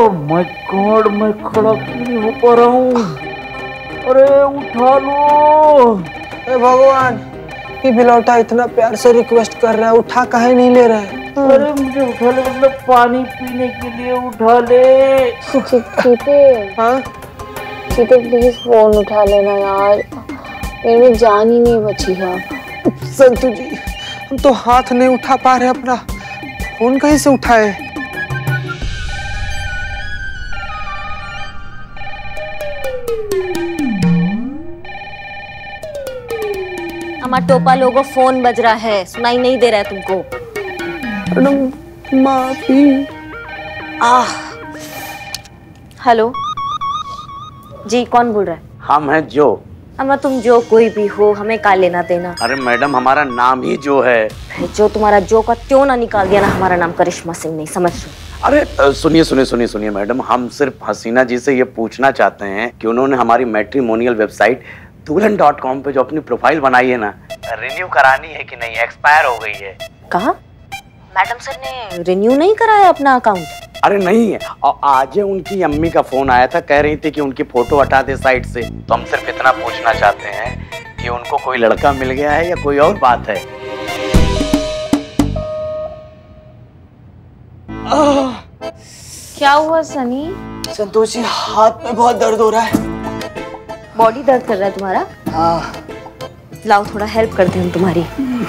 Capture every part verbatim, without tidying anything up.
My God, मैं खड़ा क्यों नहीं हो पा रहा हूँ? अरे उठा लो। ए भगवान, ये बिलौटा इतना प्यार से रिक्वेस्ट कर रहा है, उठा काहे नहीं ले रहा है? अरे मुझे उठा ले, मतलब पानी पीने के लिए उठा ले। चीते, हाँ चीते प्लीज फोन उठा लेना यार, मेरे में जान ही नहीं बची है। संतु जी, हम तो हाथ नहीं उठा पा रहे अपना, फोन कहीं से उठाए? हमारा टोपा लोगो फोन बज रहा है, सुनाई नहीं दे रहा है तुमको? मैडम माफी। आह, हेलो जी, कौन बोल रहा है? हम हैं जो। अम्मा तुम जो कोई भी हो, हमें का लेना देना? अरे मैडम, हमारा नाम ही जो है। जो तुम्हारा जो का क्यों ना निकाल दिया ना, हमारा नाम करिश्मा सिंह नहीं, समझ लो। अरे सुनिए सुनिए सुनिए सुनिए मैडम, हम सिर्फ हसीना जी से ये पूछना चाहते हैं कि उन्होंने हमारी matrimonial website Dulhan dot com पे जो अपनी प्रोफाइल बनाई है ना, रिन्यू करानी है कि नहीं, एक्सपायर हो गई है। कहा? मैडम सर ने रिन्यू नहीं कराया अपना अकाउंट? अरे नहीं है, और आज उनकी अम्मी का फोन आया था, कह रही थी कि उनकी फोटो हटा दे साइट से। तो हम सिर्फ इतना पूछना चाहते हैं कि उनको कोई लड़का मिल गया है या कोई और बात है। क्या हुआ सनी? संतोष जी, हाथ में बहुत दर्द हो रहा है। बॉडी दर्द कर रहा है तुम्हारा? हाँ। लाओ थोड़ा हेल्प करते हैं हम तुम्हारी।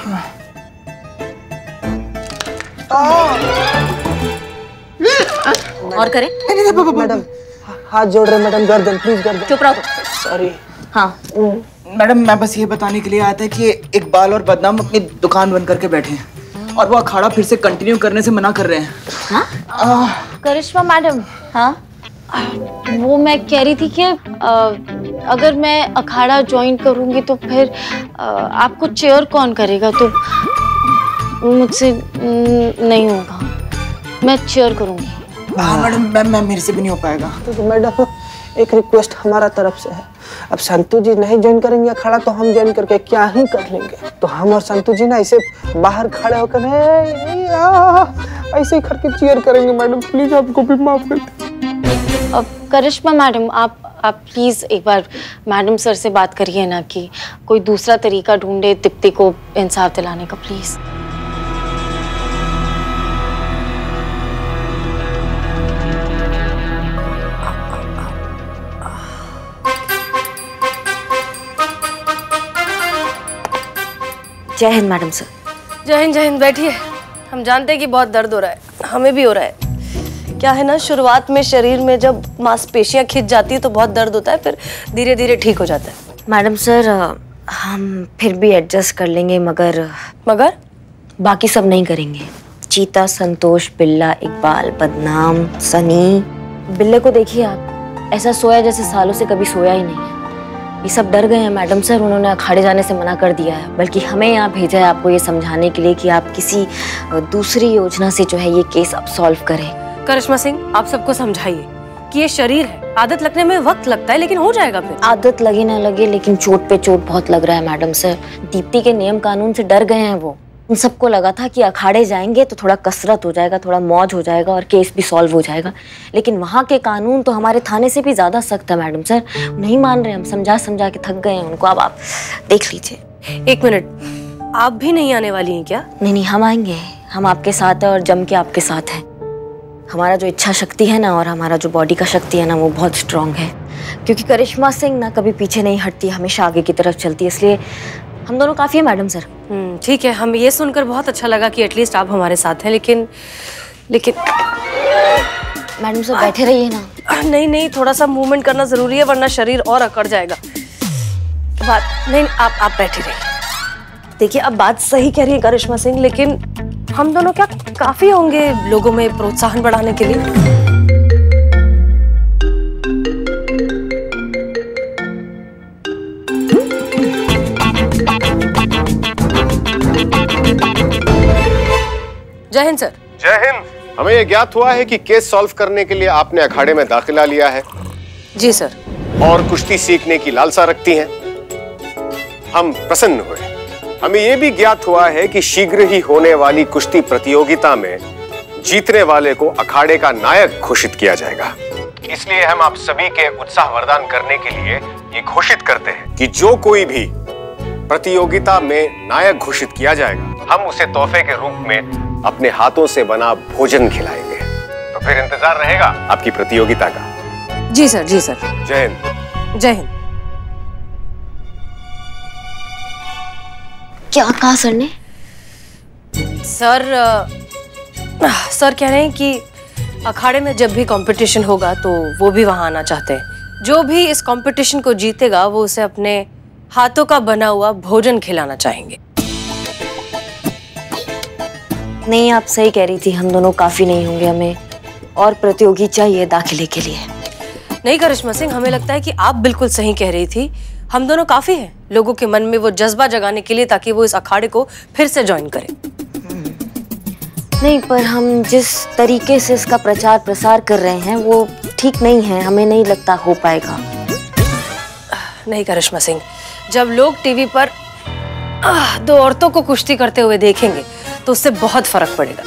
और करें? मैडम हाथ जोड़ रहे मैडम, गर्दन प्लीज, गर्दन। चुप रहो। सॉरी। हाँ मैडम, मैं बस ये बताने के लिए आया था कि इकबाल और बदनाम अपनी दुकान बंद करके बैठे हैं और वो अखाड़ा फिर से कंटिन्यू करने से मना कर रहे हैं। हाँ? करिश्मा मैडम, हाँ वो मैं कह रही थी कि आ, अगर मैं अखाड़ा ज्वाइन करूंगी तो फिर आ, आपको चेयर कौन करेगा? तो मुझसे नहीं होगा, मैं चेयर करूंगी। हाँ मैडम, मैम मैं मेरे से भी नहीं हो पाएगा। तो मैडम एक रिक्वेस्ट हमारा तरफ से है, अब संतु जी नहीं ज्वाइन करेंगे अखाड़ा तो हम ज्वाइन करके क्या ही कर लेंगे। तो हम और संतु जी ना ऐसे बाहर खड़े होकर ऐसे ही करके चीयर करेंगे। मैडम प्लीज आपको भी माफ कर दीजिए। अब करिश्मा मैडम, आप आप प्लीज एक बार मैडम सर से बात करिए ना कि कोई दूसरा तरीका ढूंढे दीप्ति को इंसाफ दिलाने का, प्लीज। जय हिंद मैडम सर। जय हिंद, जय हिंद। बैठिए। हम जानते हैं कि बहुत दर्द हो रहा है, हमें भी हो रहा है। क्या है ना, शुरुआत में शरीर में जब मांसपेशियां खिंच जाती है तो बहुत दर्द होता है, फिर धीरे धीरे ठीक हो जाता है। मैडम सर, हम फिर भी एडजस्ट कर लेंगे, मगर मगर बाकी सब नहीं करेंगे। चीता, संतोष, बिल्ला, इकबाल, बदनाम, सनी। बिल्ले को देखिए आप, ऐसा सोया जैसे सालों से कभी सोया ही नहीं है। ये सब डर गए हैं मैडम सर, उन्होंने अखाड़े जाने से मना कर दिया है, बल्कि हमें यहाँ भेजा है आपको ये समझाने के लिए कि आप किसी दूसरी योजना से जो है ये केस अब सॉल्व करें। करिश्मा सिंह, आप सबको समझाइए कि ये शरीर है, आदत लगने में वक्त लगता है लेकिन हो जाएगा। फिर आदत लगे ना लगे, लेकिन चोट पे चोट बहुत लग रहा है मैडम सर। दीप्ति के नियम कानून से डर गए हैं वो। उन सबको लगा था कि अखाड़े जाएंगे तो थोड़ा कसरत हो जाएगा, थोड़ा मौज हो जाएगा और केस भी सॉल्व हो जाएगा, लेकिन वहाँ के कानून तो हमारे थाने से भी ज्यादा सख्त है मैडम सर। नहीं मान रहे, हम समझा समझा के थक गए हैं उनको। अब आप देख लीजिए। एक मिनट, आप भी नहीं आने वाली हैं क्या? नहीं नहीं, हम आएंगे, हम आपके साथ है और जम के आपके साथ है। हमारा जो इच्छा शक्ति है ना और हमारा जो बॉडी का शक्ति है ना वो बहुत स्ट्रांग है, क्योंकि करिश्मा सिंह ना कभी पीछे नहीं हटती, हमेशा आगे की तरफ चलती है, इसलिए हम दोनों काफी है मैडम सर। ठीक है, हमें ये सुनकर बहुत अच्छा लगा कि एटलीस्ट आप हमारे साथ हैं, लेकिन लेकिन मैडम सर बैठे रहिए ना। नहीं नहीं, थोड़ा सा मूवमेंट करना जरूरी है, वरना शरीर और अकड़ जाएगा। बात नहीं, आप आप बैठे रहिए। देखिए, अब बात सही कह रही है करिश्मा सिंह, लेकिन हम दोनों क्या काफी होंगे लोगों में प्रोत्साहन बढ़ाने के लिए? जय हिंद सर। जय हिंद। हमें यह ज्ञात हुआ है कि केस सॉल्व करने के लिए आपने अखाड़े में दाखिला लिया है। जी सर। और कुश्ती सीखने की लालसा रखती हैं। हम प्रसन्न हुए। हमें यह भी ज्ञात हुआ है कि शीघ्र ही होने वाली कुश्ती प्रतियोगिता में जीतने वाले को अखाड़े का नायक घोषित किया जाएगा। इसलिए हम आप सभी के उत्साह वर्धन करने के लिए ये घोषित करते हैं कि जो कोई भी प्रतियोगिता में नायक घोषित किया जाएगा, हम उसे तोहफे के रूप में अपने हाथों से बना भोजन खिलाएंगे। तो फिर इंतजार रहेगा आपकी प्रतियोगिता का। जी सर, जी सर। जय हिंद। जय हिंद। क्या कहा सर ने? सर आ, सर कह रहे हैं कि अखाड़े में जब भी कंपटीशन होगा तो वो भी वहां आना चाहते हैं। जो भी इस कंपटीशन को जीतेगा वो उसे अपने हाथों का बना हुआ भोजन खिलाना चाहेंगे। नहीं, आप सही कह रही थी, हम दोनों काफी नहीं होंगे, हमें और प्रतियोगी चाहिए दाखिले के लिए। नहीं करिश्मा सिंह, हमें लगता है कि आप बिल्कुल सही कह रही थी, हम दोनों काफी हैं लोगों के मन में वो जज्बा जगाने के लिए, ताकि वो इस अखाड़े को फिर से ज्वाइन करें। नहीं, पर हम जिस तरीके से इसका प्रचार प्रसार कर रहे हैं वो ठीक नहीं है, हमें नहीं लगता हो पाएगा। नहीं करिश्मा सिंह, जब लोग टीवी पर आह, दो औरतों को कुश्ती करते हुए देखेंगे तो उससे बहुत फर्क पड़ेगा।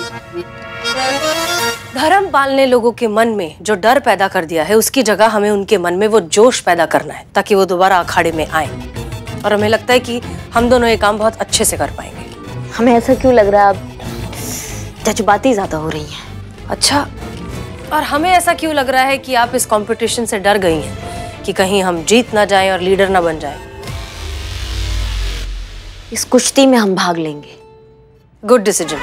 धर्म पाल ने लोगों के मन में जो डर पैदा कर दिया है, उसकी जगह हमें उनके मन में वो जोश पैदा करना है, ताकि वो दोबारा अखाड़े में आए। और हमें लगता है कि हम दोनों ये काम बहुत अच्छे से कर पाएंगे। हमें ऐसा क्यों लग रहा है आप जज्बाती ज्यादा हो रही हैं? अच्छा, और हमें ऐसा क्यों लग रहा है कि आप इस कंपटीशन से डर गई हैं कि कहीं हम जीत ना जाएं और लीडर ना बन जाएं? इस कुश्ती में हम भाग लेंगे। Good decision.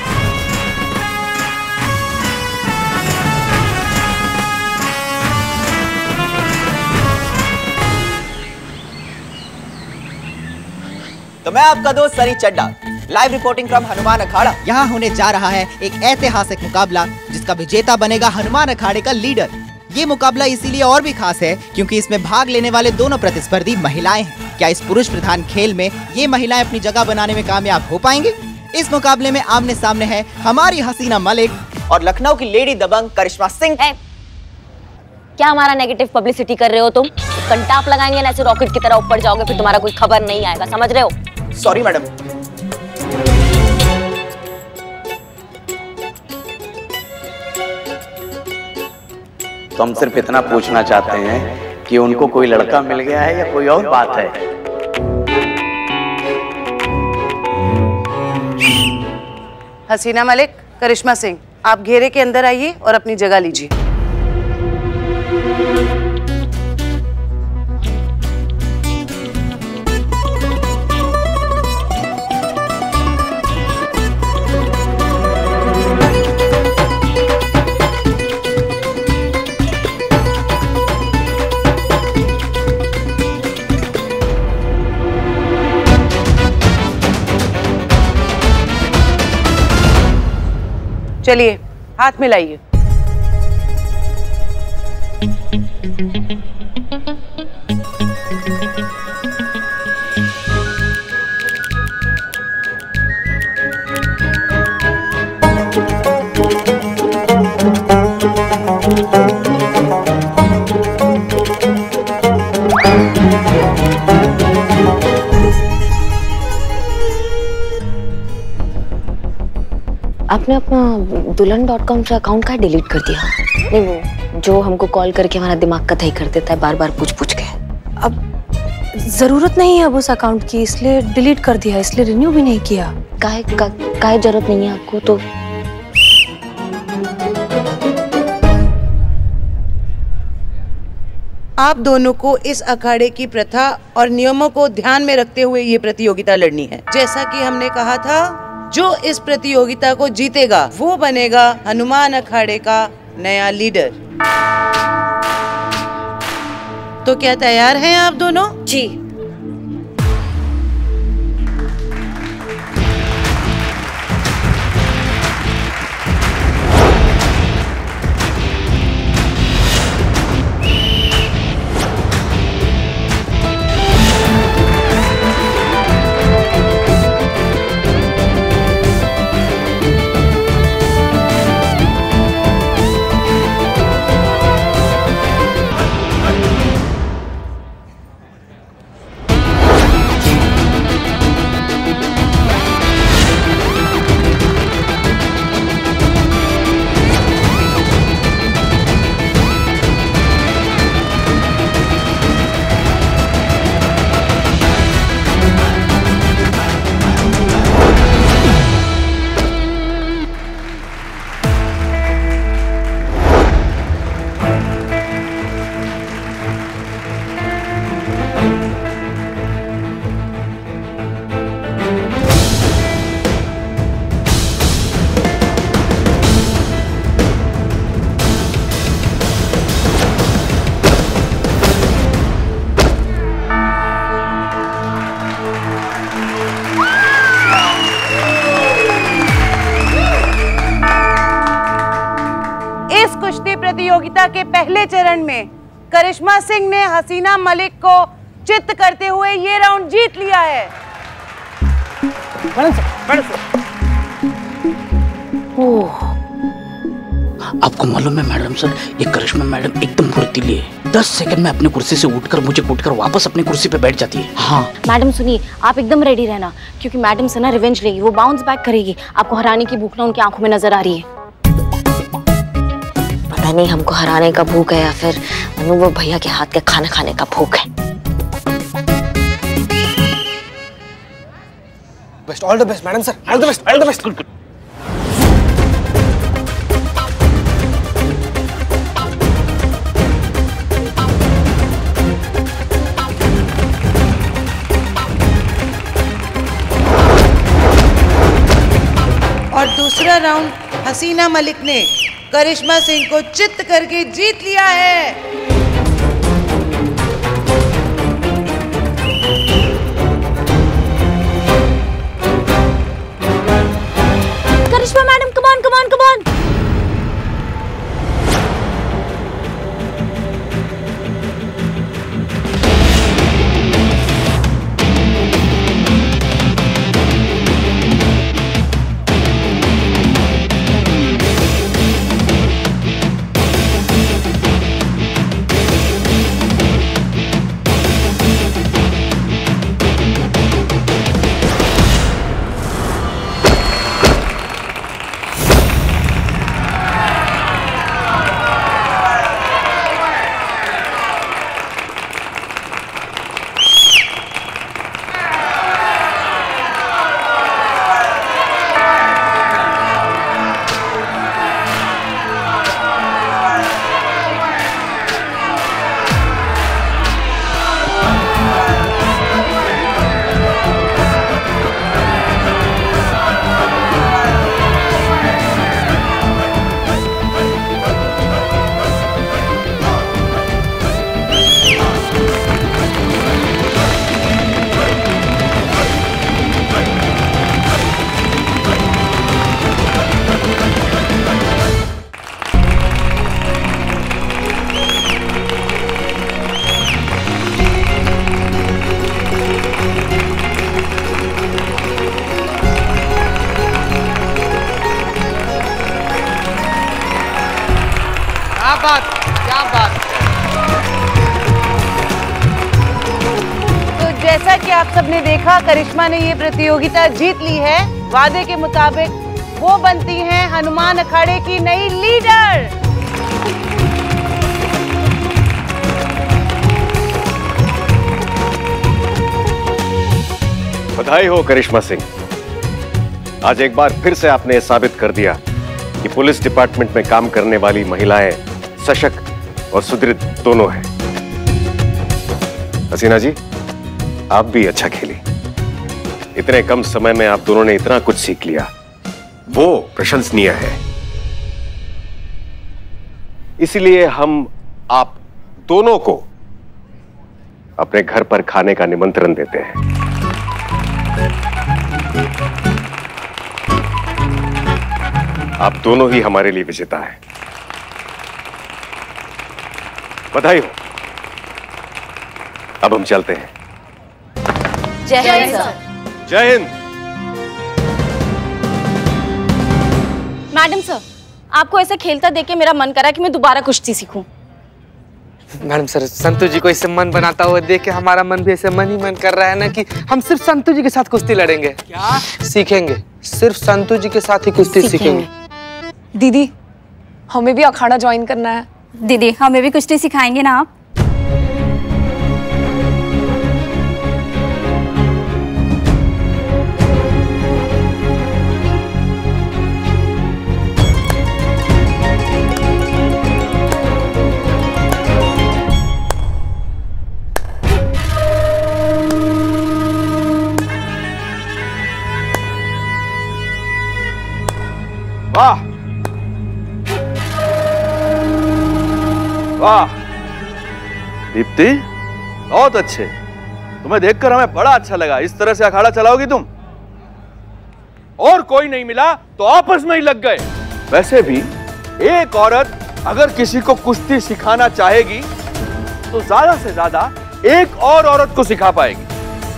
तो मैं आपका दोस्त Sunny Chadda, live reporting from Hanuman Akhada. यहाँ होने जा रहा है एक ऐतिहासिक मुकाबला जिसका विजेता बनेगा हनुमान अखाड़े का लीडर। ये मुकाबला इसीलिए और भी खास है क्योंकि इसमें भाग लेने वाले दोनों प्रतिस्पर्धी महिलाएं हैं। क्या इस पुरुष प्रधान खेल में ये महिलाएं अपनी जगह बनाने में कामयाब हो पाएंगे? इस मुकाबले में आमने सामने है हमारी हसीना मलिक और लखनऊ की लेडी दबंग करिश्मा सिंह। क्या हमारा नेगेटिव पब्लिसिटी कर रहे हो तुम? कंटाप लगाएंगे ना, ऐसे रॉकेट की तरह ऊपर जाओगे, फिर तुम्हारा कोई खबर नहीं आएगा, समझ रहे हो? Sorry madam. तो हम सिर्फ इतना पूछना चाहते हैं कि उनको कोई लड़का मिल गया है या कोई और बात है? हसीना मलिक, करिश्मा सिंह, आप घेरे के अंदर आइए और अपनी जगह लीजिए। चलिए, हाथ मिलाइए। आपने अपना दुल्हन डॉट कॉम से अकाउंट का डिलीट कर दिया? नहीं, वो जो हमको कॉल करके हमारा दिमाग कतई कर देता है बार बार पूछ पूछ के। अब जरूरत नहीं है अब उस अकाउंट की, इसलिए डिलीट कर दिया, इसलिए रिन्यू भी नहीं किया। काहे का, काहे जरूरत नहीं है आपको? तो आप दोनों को इस अखाड़े की प्रथा और नियमों को ध्यान में रखते हुए ये प्रतियोगिता लड़नी है। जैसा कि हमने कहा था, जो इस प्रतियोगिता को जीतेगा वो बनेगा हनुमान अखाड़े का नया लीडर। तो क्या तैयार हैं आप दोनों? जी। प्रतियोगिता के पहले चरण में करिश्मा सिंह ने हसीना मलिक को चित्त करते हुए ये राउंड जीत लिया है। ओह, आपको मालूम है मैडम सर, ये करिश्मा मैडम एकदम फुर्तीली है। दस सेकंड में अपनी कुर्सी से उठकर मुझे कूटकर वापस अपनी कुर्सी पे बैठ जाती है। हाँ मैडम सुनिए, आप एकदम रेडी रहना, क्योंकि मैडम से ना रिवेंज लेगी, वो बाउंस बैक करेगी। आपको हराने की भूख ना उनकी आंखों में नजर आ रही है। पता नहीं हमको हराने का भूख है या फिर अनुभव भैया के हाथ के खाना खाने का भूख है। Best, all the best madam sir, all the best, all the best. और दूसरा राउंड हसीना मलिक ने करिश्मा सिंह को चित्त करके जीत लिया है। Karishma madam, come on come on come on. क्या बात। तो जैसा कि आप सबने देखा, करिश्मा ने ये प्रतियोगिता जीत ली है। वादे के मुताबिक वो बनती हैं हनुमान अखाड़े की नई लीडर। बधाई हो करिश्मा सिंह, आज एक बार फिर से आपने साबित कर दिया कि पुलिस डिपार्टमेंट में काम करने वाली महिलाएं सशक्त और सुदृढ़ दोनों हैं। हसीना जी, आप भी अच्छा खेली। इतने कम समय में आप दोनों ने इतना कुछ सीख लिया, वो प्रशंसनीय है। इसलिए हम आप दोनों को अपने घर पर खाने का निमंत्रण देते हैं। आप दोनों ही हमारे लिए विजेता हैं। बधाई हो। अब हम चलते हैं। जय हिंद सर। जय हिंद। मैडम सर, आपको ऐसे खेलता देख के मेरा मन करा कि मैं दोबारा कुश्ती सीखूं। मैडम सर, संतोष जी को इससे मन बनाता हुआ देख के हमारा मन भी ऐसे मन ही मन कर रहा है ना कि हम सिर्फ संतोष जी के साथ कुश्ती लड़ेंगे। क्या सीखेंगे? सिर्फ संतोष जी के साथ ही कुश्ती सीखेंगे। दीदी, हमें भी अखाड़ा ज्वाइन करना है। दीदी, हमें भी कुश्ती सिखाएंगे ना आप? वाह वाह दीप्ति, बहुत अच्छे। तुम्हें देखकर हमें बड़ा अच्छा लगा। इस तरह से अखाड़ा चलाओगी तुम? और कोई नहीं मिला तो आपस में ही लग गए। वैसे भी एक औरत अगर किसी को कुश्ती सिखाना चाहेगी तो ज्यादा से ज्यादा एक और औरत को सिखा पाएगी,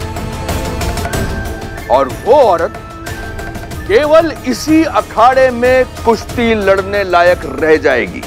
और वो औरत केवल इसी अखाड़े में कुश्ती लड़ने लायक रह जाएगी।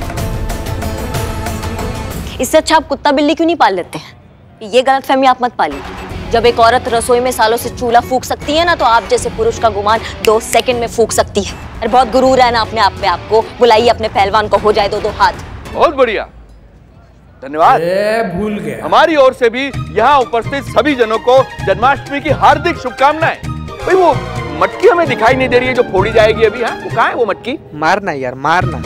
इससे अच्छा आप कुत्ता बिल्ली क्यों नहीं पाल लेते हैं? ये गलतफहमी आप मत पालिए। जब एक औरत रसोई में सालों से चूल्हा फूंक सकती है ना, तो आप जैसे पुरुष का गुमान दो सेकंड में फूंक सकती है। अरे बहुत गुरूर है ना अपने आप पे आपको। बुलाइए अपने पहलवान को, हो जाए दो दो हाथ। बहुत बढ़िया, धन्यवाद। भूल गया। हमारी ओर से भी यहाँ उपस्थित सभी जनों को जन्माष्टमी की हार्दिक शुभकामनाएं। भाई वो मटकी हमें दिखाई नहीं दे रही है जो फोड़ी जाएगी अभी। हाँ, वो कहाँ है वो मटकी? मारना यार, मारना।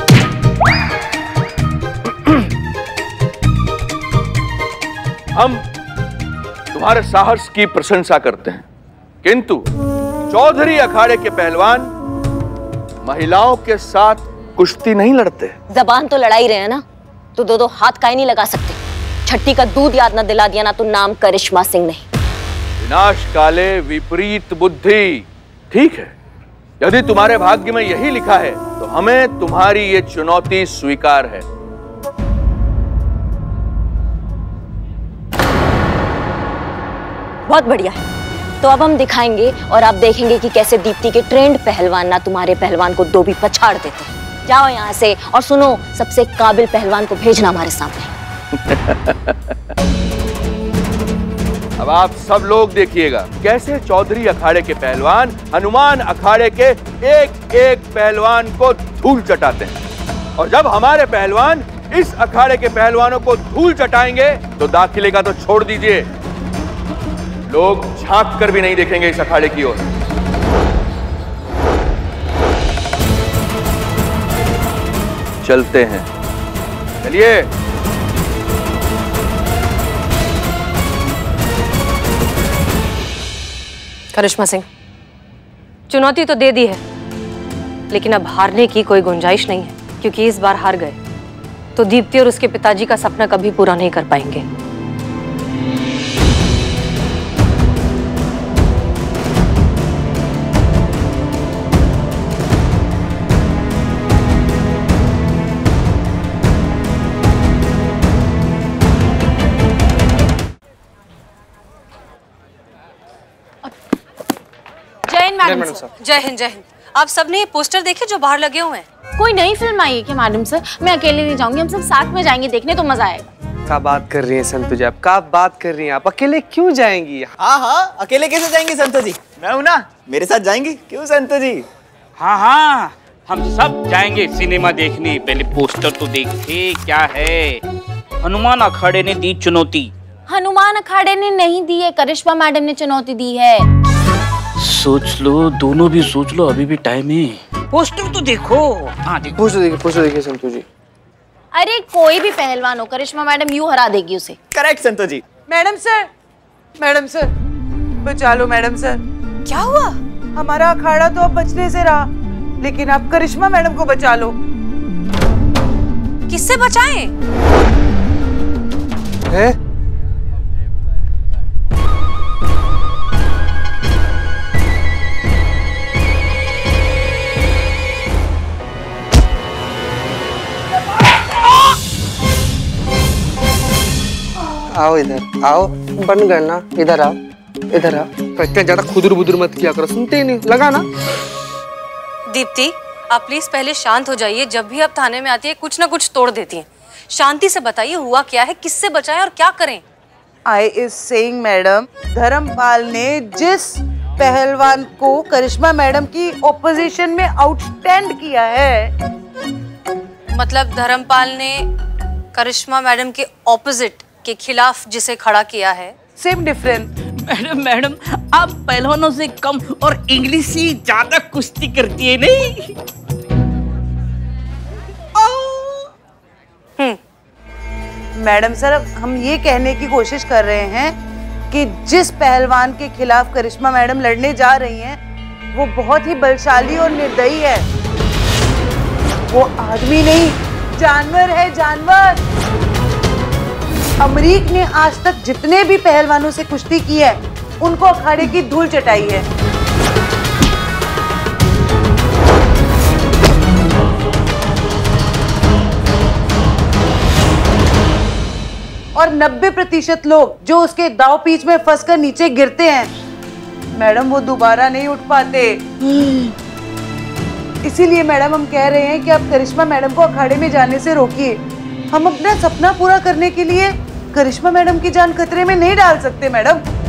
हम तुम्हारे साहस की प्रशंसा करते हैं, किंतु चौधरी अखाड़े के पहलवान महिलाओं के साथ कुश्ती नहीं लड़ते। जबान तो लड़ाई रहे हैं ना, तो दो दो हाथ काहे नहीं लगा सकते? छठी का दूध याद ना दिला दिया ना तो नाम करिश्मा सिंह नहीं। विनाश काले विपरीत बुद्धि। ठीक है, यदि तुम्हारे भाग्य में यही लिखा है तो हमें तुम्हारी ये चुनौती स्वीकार है। बहुत बढ़िया है, तो अब हम दिखाएंगे और आप देखेंगे कि कैसे दीप्ति के ट्रेंड पहलवान ना तुम्हारे पहलवान को दो भी पछाड़ देते हैं। जाओ यहाँ से, और सुनो, सबसे काबिल पहलवान को भेजना हमारे सामने। अब आप सब लोग देखिएगा कैसे चौधरी अखाड़े के पहलवान हनुमान अखाड़े के एक एक पहलवान को धूल चटाते हैं, और जब हमारे पहलवान इस अखाड़े के पहलवानों को धूल चटाएंगे तो दाखिले का तो छोड़ दीजिए, लोग झांक कर भी नहीं देखेंगे इस अखाड़े की ओर। चलते हैं, चलिए। करिश्मा सिंह, चुनौती तो दे दी है, लेकिन अब हारने की कोई गुंजाइश नहीं है, क्योंकि इस बार हार गए तो दीप्ति और उसके पिताजी का सपना कभी पूरा नहीं कर पाएंगे। जय हिंद। जय हिंद। आप सबने ये पोस्टर देखे जो बाहर लगे हुए हैं? कोई नई फिल्म आई है क्या मैडम सर? मैं अकेले नहीं जाऊंगी, हम सब साथ में जाएंगे देखने, तो मजा आएगा। क्या बात कर रही हैं संतोष जी, आप क्या बात कर रही हैं? आप अकेले क्यों जाएंगी? हाँ हाँ, अकेले कैसे जाएंगी संतोष जी? मैं हूँ ना, मेरे साथ जाएंगी। क्यों संतोष जी? हाँ हाँ, हम सब जाएंगे सिनेमा देखने। पहले पोस्टर तो देखते क्या है। हनुमान अखाड़े ने दी चुनौती। हनुमान अखाड़े ने नहीं दी है, करिश्मा मैडम ने चुनौती दी है। सोच लो, दोनों भी सोच लो, अभी भी टाइम है। पोस्टर तो देखो। हाँ देखो, पोस्टर देखिए, पोस्टर देखिए संतोष जी। अरे कोई भी पहलवान हो, करिश्मा मैडम यूं हरा देगी उसे। Correct Santosh ji. Madam sir, madam sir, बचा लो मैडम सर। क्या हुआ? हमारा अखाड़ा तो अब बचने से रहा, लेकिन आप करिश्मा मैडम को बचा लो। किससे बचाएं? है? आओ इधर आओ, बन गए ना, इधर आओ, इधर आओ। इतना ज्यादा खुदुर बुदुर मत किया करो, सुनते ही नहीं, लगा ना। दीप्ति, आप प्लीज पहले शांत हो जाइए। जब भी आप थाने में आती है कुछ ना कुछ तोड़ देती हैं। शांति से बताइए हुआ क्या है, किससे बचाएं और क्या करें? I is saying madam, Dharampal ने जिस पहलवान को करिश्मा मैडम की ओपोजिशन में आउटस्टैंड किया है। मतलब धर्मपाल ने करिश्मा मैडम के ऑपोजिट के खिलाफ जिसे खड़ा किया है। Same difference. मैडम मैडम आप पहलवानों से कम और इंग्लिश से ज्यादा कुश्ती करती है नहीं? हम्म मैडम सर, हम ये कहने की कोशिश कर रहे हैं कि जिस पहलवान के खिलाफ करिश्मा मैडम लड़ने जा रही हैं, वो बहुत ही बलशाली और निर्दयी है। वो आदमी नहीं, जानवर है, जानवर। अमरीक ने आज तक जितने भी पहलवानों से कुश्ती की है, उनको अखाड़े की धूल चटाई है। और नब्बे प्रतिशत लोग जो उसके दाव पीच में फंसकर नीचे गिरते हैं मैडम, वो दोबारा नहीं उठ पाते। इसीलिए मैडम हम कह रहे हैं कि आप करिश्मा मैडम को अखाड़े में जाने से रोकिए। हम अपना सपना पूरा करने के लिए करिश्मा मैडम की जान खतरे में नहीं डाल सकते मैडम।